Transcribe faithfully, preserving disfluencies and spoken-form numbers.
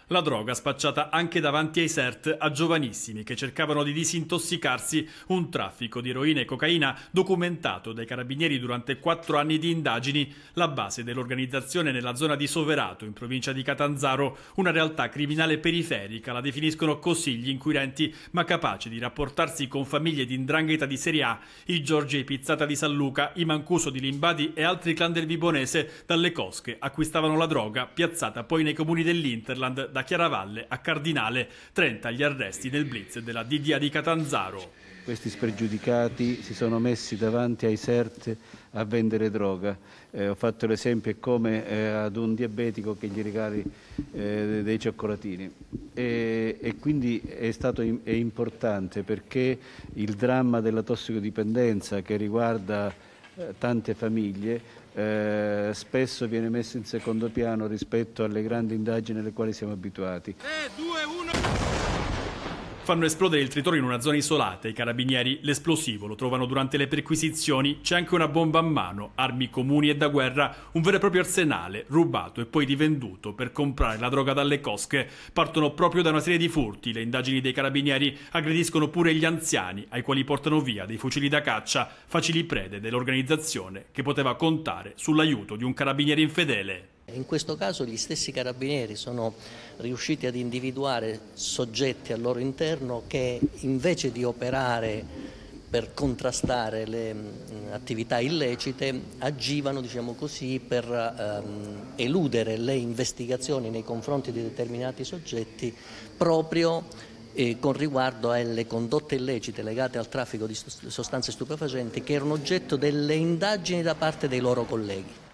La droga spacciata anche davanti ai S E R T a giovanissimi che cercavano di disintossicarsi, un traffico di eroina e cocaina documentato dai carabinieri durante quattro anni di indagini, la base dell'organizzazione nella zona di Soverato, in provincia di Catanzaro, una realtà criminale periferica, la definiscono così gli inquirenti, ma capace di rapportarsi con famiglie di 'ndrangheta di serie A, i Giorgi e Pizzata di San Luca, i Mancuso di Limbadi e altri clan del Vibonese. Dalle cosche acquistavano la droga, piazzata poi nei comuni dell'Interland, da Chiaravalle a Cardinale. trenta gli arresti nel blitz della D D A di Catanzaro. Questi spregiudicati si sono messi davanti ai S E R T a vendere droga. Eh, ho fatto l'esempio è come eh, ad un diabetico che gli regali eh, dei cioccolatini. E, e quindi è stato è importante perché il dramma della tossicodipendenza che riguarda eh, tante famiglie Eh, spesso viene messo in secondo piano rispetto alle grandi indagini alle quali siamo abituati. tre, due, uno Fanno esplodere il tritolo in una zona isolata. I carabinieri l'esplosivo lo trovano durante le perquisizioni. C'è anche una bomba a mano, armi comuni e da guerra, un vero e proprio arsenale, rubato e poi rivenduto per comprare la droga dalle cosche. Partono proprio da una serie di furti. Le indagini dei carabinieri aggrediscono pure gli anziani, ai quali portano via dei fucili da caccia, facili prede dell'organizzazione che poteva contare sull'aiuto di un carabiniere infedele. In questo caso gli stessi carabinieri sono riusciti ad individuare soggetti al loro interno che invece di operare per contrastare le attività illecite agivano, diciamo così, per ehm, eludere le investigazioni nei confronti di determinati soggetti proprio eh, con riguardo alle condotte illecite legate al traffico di sostanze stupefacenti che erano oggetto delle indagini da parte dei loro colleghi.